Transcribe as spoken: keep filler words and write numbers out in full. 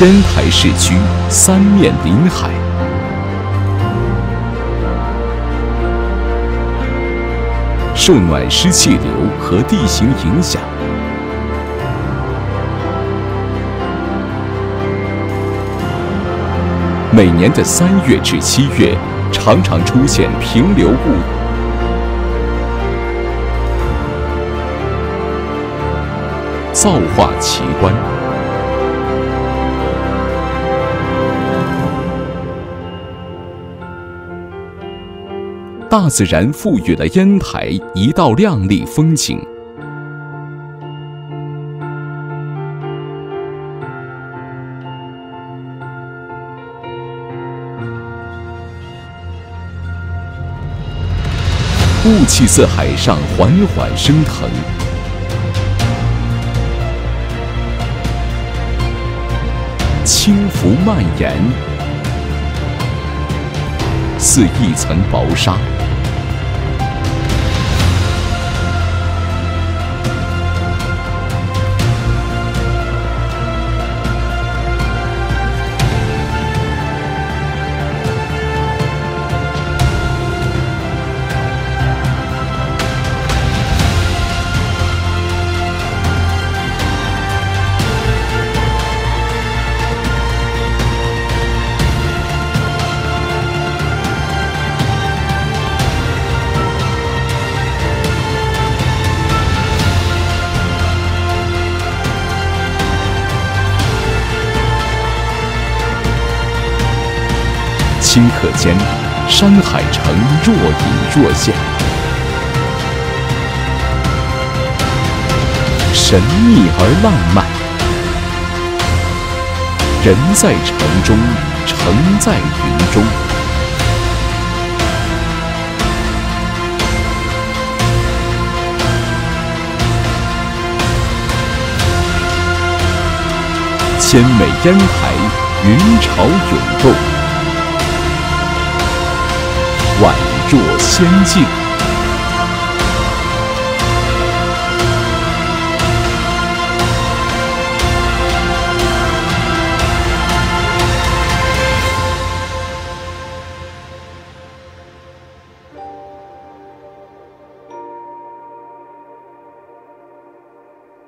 烟台市区三面临海，受暖湿气流和地形影响，每年的三月至七月，常常出现平流雾。 造化奇观，大自然赋予了烟台一道亮丽风景。雾气自海上缓缓升腾。 轻浮蔓延，似一层薄纱。顷刻间，山海城若隐若现，神秘而浪漫。人在城中，城在云中。千美烟台，云潮涌动。 宛若仙境。